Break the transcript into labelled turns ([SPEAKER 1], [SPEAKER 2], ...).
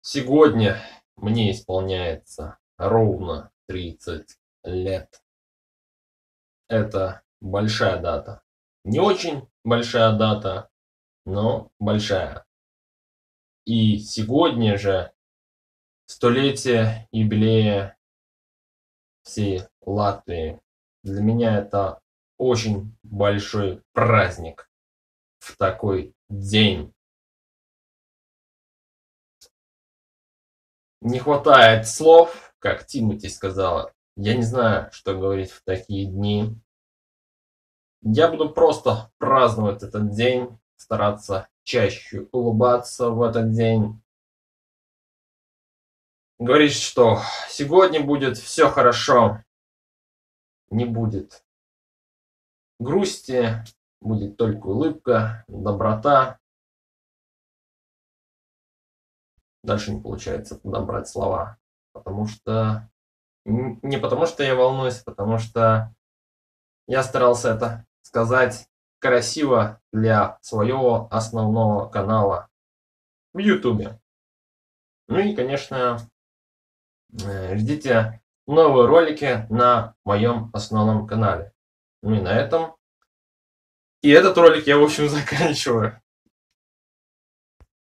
[SPEAKER 1] Сегодня мне исполняется ровно 30 лет. Это большая дата. Не очень большая дата, но большая. И сегодня же столетие юбилея всей Латвии. Для меня это очень большой праздник в такой день. Не хватает слов, как Тимати сказала. Я не знаю, что говорить в такие дни. Я буду просто праздновать этот день, стараться чаще улыбаться в этот день. Говорить, что сегодня будет все хорошо, не будет грусти, будет только улыбка, доброта. Дальше не получается подобрать слова, потому что... Не потому что я волнуюсь, а потому что я старался это сказать красиво для своего основного канала в Ютубе. Ну и, конечно, ждите новые ролики на моем основном канале. Ну и на этом. И этот ролик я, в общем, заканчиваю.